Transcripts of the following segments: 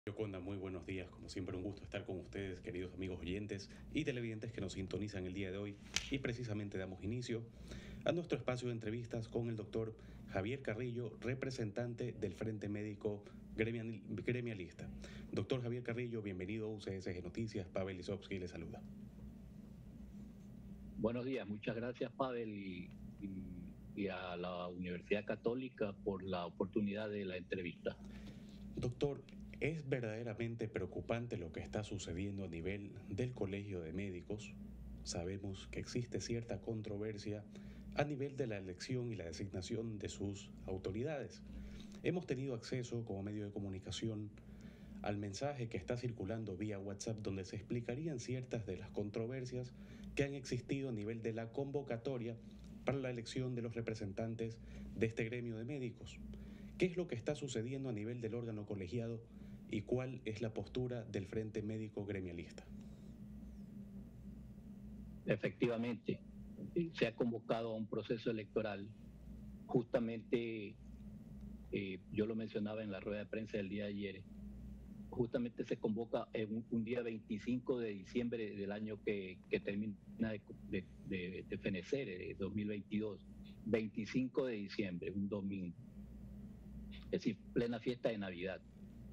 Yoconda, muy buenos días. Como siempre, un gusto estar con ustedes, queridos amigos oyentes y televidentes que nos sintonizan el día de hoy. Y precisamente damos inicio a nuestro espacio de entrevistas con el doctor Javier Carrillo, representante del Frente Médico Gremialista. Doctor Javier Carrillo, bienvenido a UCSG Noticias. Pavel Lisovsky le saluda. Buenos días, muchas gracias Pavel y a la Universidad Católica por la oportunidad de la entrevista. Doctor, es verdaderamente preocupante lo que está sucediendo a nivel del Colegio de Médicos. Sabemos que existe cierta controversia a nivel de la elección y la designación de sus autoridades. Hemos tenido acceso como medio de comunicación al mensaje que está circulando vía WhatsApp donde se explicarían ciertas de las controversias que han existido a nivel de la convocatoria para la elección de los representantes de este gremio de médicos. ¿Qué es lo que está sucediendo a nivel del órgano colegiado y cuál es la postura del Frente Médico Gremialista? Efectivamente, se ha convocado a un proceso electoral. Justamente, yo lo mencionaba en la rueda de prensa del día de ayer, justamente se convoca en un día 25 de diciembre del año que termina de fenecer, 2022, 25 de diciembre, un domingo, es decir, plena fiesta de Navidad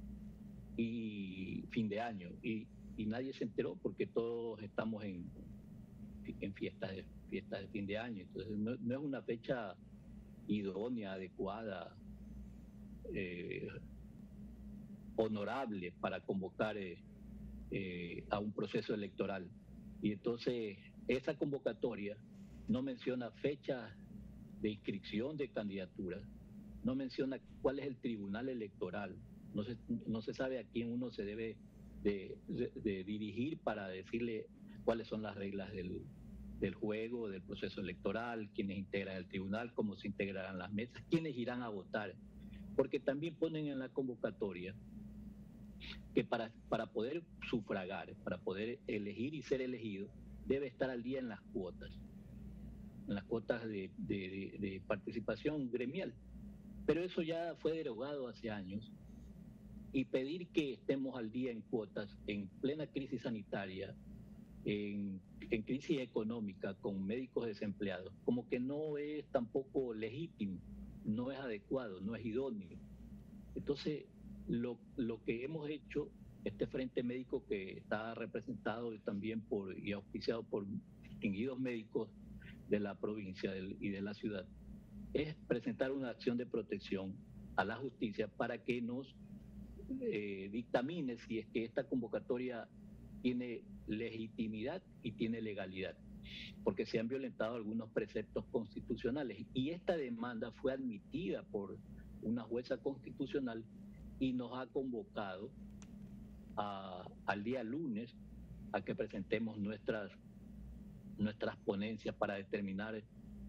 y fin de año, y nadie se enteró porque todos estamos en fiestas de fin de año. Entonces no es una fecha idónea, adecuada, eh, honorable para convocar a un proceso electoral. Y entonces esa convocatoria no menciona fechas de inscripción de candidaturas, no menciona cuál es el tribunal electoral, no se sabe a quién uno se debe de dirigir para decirle cuáles son las reglas del juego, del proceso electoral, quiénes integran el tribunal, cómo se integrarán las mesas, quiénes irán a votar. Porque también ponen en la convocatoria que para poder sufragar, para poder elegir y ser elegido, debe estar al día en las cuotas de participación gremial. Pero eso ya fue derogado hace años, y pedir que estemos al día en cuotas en plena crisis sanitaria, en crisis económica, con médicos desempleados, como que no es tampoco legítimo, no es adecuado, no es idóneo. Entonces, lo que hemos hecho, este Frente Médico que está representado también y auspiciado por distinguidos médicos de la provincia y de la ciudad, es presentar una acción de protección a la justicia para que nos dictamine si es que esta convocatoria tiene legitimidad y tiene legalidad, porque se han violentado algunos preceptos constitucionales. Y esta demanda fue admitida por una jueza constitucional y nos ha convocado al día lunes a que presentemos nuestras ponencias para determinar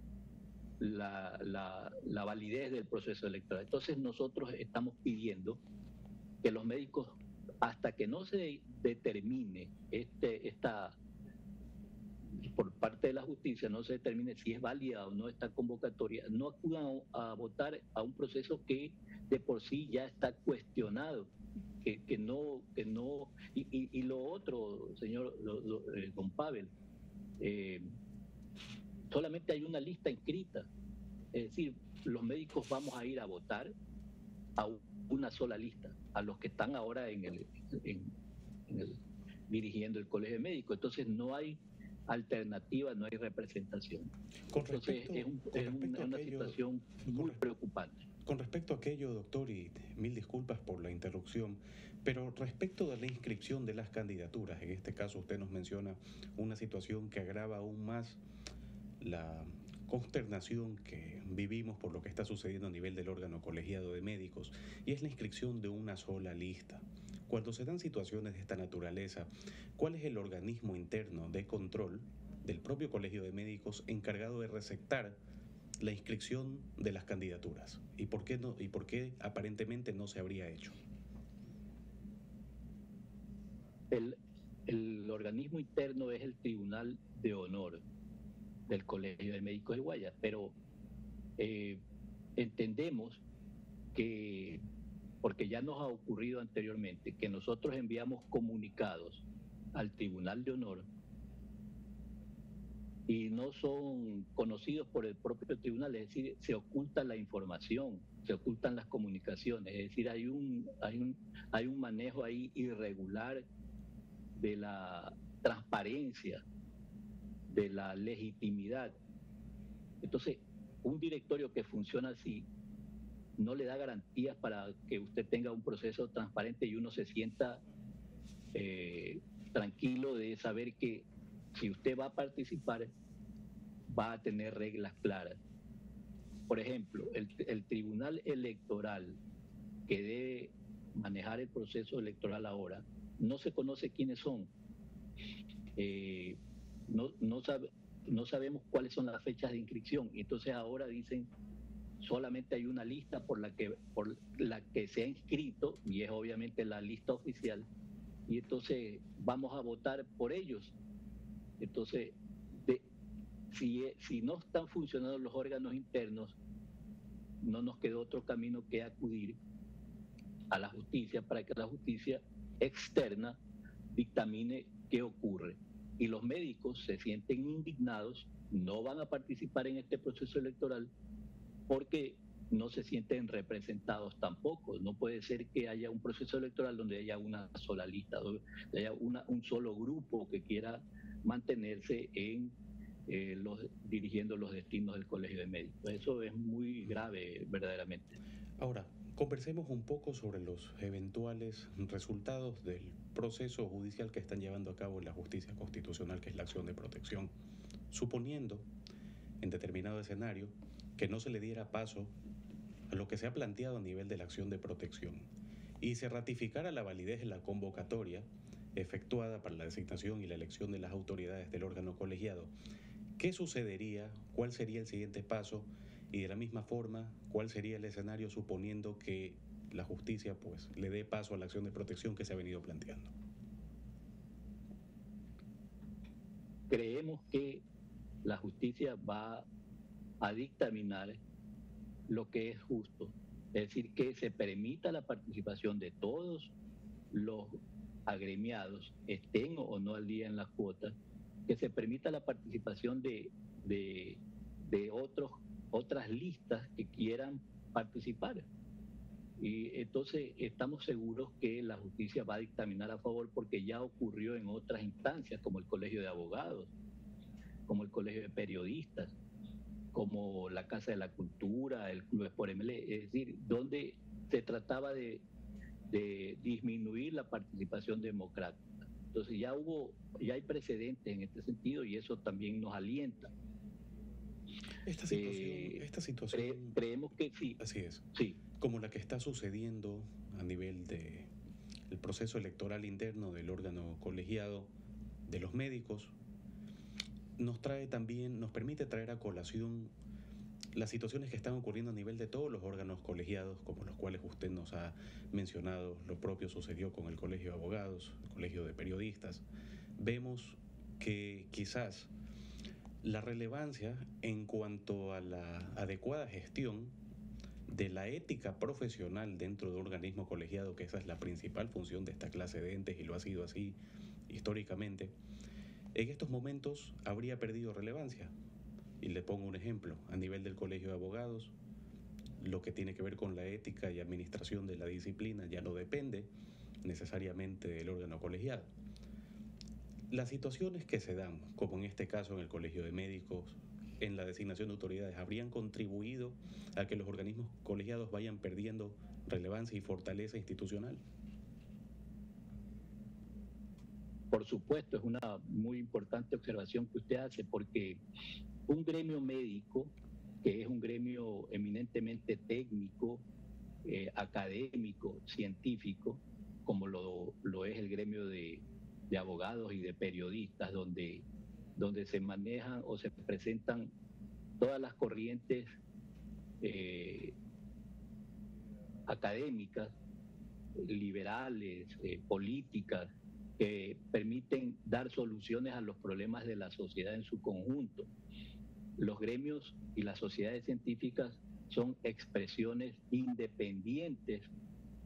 la validez del proceso electoral. Entonces nosotros estamos pidiendo que los médicos, hasta que no se determine esta por parte de la justicia, no se determine si es válida o no esta convocatoria, no acudan a votar a un proceso que de por sí ya está cuestionado, que no, y lo otro, señor don Pavel, eh, solamente hay una lista inscrita, es decir, los médicos vamos a ir a votar a una sola lista, a los que están ahora en el, dirigiendo el colegio médico. Entonces no hay alternativa, no hay representación. Entonces es A una aquello, situación muy preocupante. con respecto a aquello, doctor, y mil disculpas por la interrupción, pero respecto de la inscripción de las candidaturas, en este caso usted nos menciona una situación que agrava aún más la consternación que vivimos por lo que está sucediendo a nivel del órgano colegiado de médicos, y es la inscripción de una sola lista. Cuando se dan situaciones de esta naturaleza, ¿cuál es el organismo interno de control del propio colegio de médicos encargado de receptar la inscripción de las candidaturas? ¿Y por qué no, y por qué aparentemente no se habría hecho? El, el organismo interno es el Tribunal de Honor del Colegio de Médicos de Guaya, pero eh, entendemos que porque ya nos ha ocurrido anteriormente que nosotros enviamos comunicados al Tribunal de Honor y no son conocidos por el propio tribunal, es decir, se oculta la información, se ocultan las comunicaciones, es decir, hay un manejo ahí irregular de la transparencia, de la legitimidad. Entonces, un directorio que funciona así no le da garantías para que usted tenga un proceso transparente y uno se sienta tranquilo de saber que si usted va a participar, va a tener reglas claras. Por ejemplo, el Tribunal Electoral que debe manejar el proceso electoral ahora, no se conoce quiénes son. Eh, no, no, sabe, no sabemos cuáles son las fechas de inscripción. Entonces ahora dicen solamente hay una lista por la que se ha inscrito, y es obviamente la lista oficial, y entonces vamos a votar por ellos. Entonces, si no están funcionando los órganos internos, no nos quedó otro camino que acudir a la justicia para que la justicia externa dictamine qué ocurre. Y los médicos se sienten indignados, no van a participar en este proceso electoral porque no se sienten representados tampoco. No puede ser que haya un proceso electoral donde haya una sola lista, donde haya un solo grupo que quiera mantenerse en dirigiendo los destinos del Colegio de Médicos. Eso es muy grave, verdaderamente. Ahora, conversemos un poco sobre los eventuales resultados del proceso judicial que están llevando a cabo en la justicia constitucional, que es la acción de protección, suponiendo, en determinado escenario, que no se le diera paso a lo que se ha planteado a nivel de la acción de protección y se ratificara la validez de la convocatoria efectuada para la designación y la elección de las autoridades del órgano colegiado. ¿Qué sucedería? ¿Cuál sería el siguiente paso? Y de la misma forma, ¿cuál sería el escenario suponiendo que la justicia pues le dé paso a la acción de protección que se ha venido planteando? Creemos que la justicia va a dictaminar lo que es justo, es decir, que se permita la participación de todos los agremiados, estén o no al día en las cuotas, que se permita la participación de otras listas que quieran participar. Y entonces estamos seguros que la justicia va a dictaminar a favor porque ya ocurrió en otras instancias, como el Colegio de Abogados, como el Colegio de Periodistas, como la Casa de la Cultura, el Club Sport MLE, es decir, donde se trataba de disminuir la participación democrática. Entonces ya hay precedentes en este sentido y eso también nos alienta. Esta situación, creemos que sí. Así es. Sí. Como la que está sucediendo a nivel de el proceso electoral interno del órgano colegiado de los médicos, nos permite traer a colación las situaciones que están ocurriendo a nivel de todos los órganos colegiados, como los cuales usted nos ha mencionado. Lo propio sucedió con el Colegio de Abogados, el Colegio de Periodistas. Vemos que quizás la relevancia en cuanto a la adecuada gestión de la ética profesional dentro de un organismo colegiado, que esa es la principal función de esta clase de entes y lo ha sido así históricamente, en estos momentos habría perdido relevancia. Y le pongo un ejemplo, a nivel del Colegio de Abogados, lo que tiene que ver con la ética y administración de la disciplina ya no depende necesariamente del órgano colegiado. Las situaciones que se dan, como en este caso en el Colegio de Médicos, en la designación de autoridades, habrían contribuido a que los organismos colegiados vayan perdiendo relevancia y fortaleza institucional. Por supuesto, es una muy importante observación que usted hace, porque un gremio médico, que es un gremio eminentemente técnico, académico, científico, como lo es el gremio de abogados y de periodistas, donde se manejan o se presentan todas las corrientes académicas, liberales, políticas, que permiten dar soluciones a los problemas de la sociedad en su conjunto. Los gremios y las sociedades científicas son expresiones independientes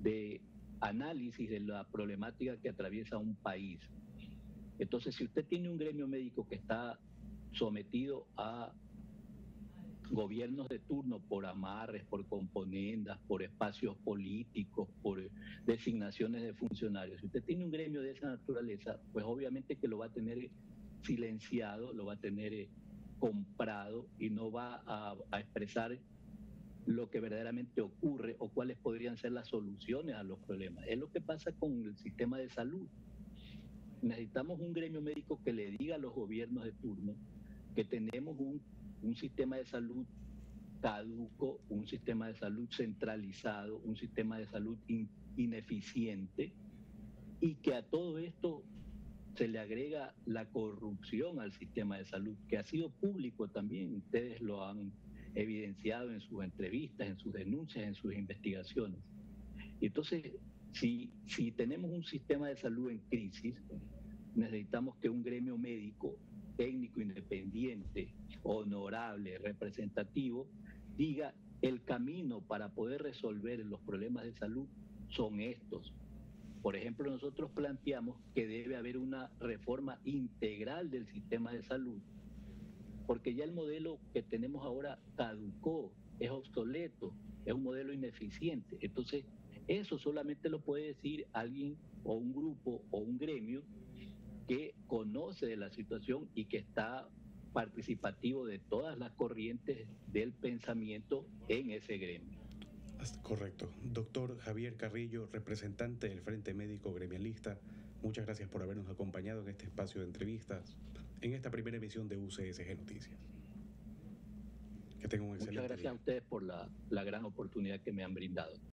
de análisis de la problemática que atraviesa un país. Entonces, si usted tiene un gremio médico que está sometido a gobiernos de turno por amarres, por componendas, por espacios políticos, por designaciones de funcionarios. Si usted tiene un gremio de esa naturaleza, pues obviamente que lo va a tener silenciado, lo va a tener comprado y no va a expresar lo que verdaderamente ocurre o cuáles podrían ser las soluciones a los problemas. Es lo que pasa con el sistema de salud. Necesitamos un gremio médico que le diga a los gobiernos de turno que tenemos un sistema de salud caduco, un sistema de salud centralizado, un sistema de salud ineficiente, y que a todo esto se le agrega la corrupción al sistema de salud, que ha sido público también. Ustedes lo han evidenciado en sus entrevistas, en sus denuncias, en sus investigaciones. Entonces, si tenemos un sistema de salud en crisis, necesitamos que un gremio médico, técnico, independiente, honorable, representativo, diga el camino para poder resolver los problemas de salud son estos. Por ejemplo, nosotros planteamos que debe haber una reforma integral del sistema de salud, porque ya el modelo que tenemos ahora caducó, es obsoleto, es un modelo ineficiente. Entonces, eso solamente lo puede decir alguien o un grupo o un gremio que conoce de la situación y que está participativo de todas las corrientes del pensamiento en ese gremio. Correcto. Doctor Javier Carrillo, representante del Frente Médico Gremialista, muchas gracias por habernos acompañado en este espacio de entrevistas, en esta primera emisión de UCSG Noticias. Que tengan un excelente día. Muchas gracias a ustedes por la gran oportunidad que me han brindado.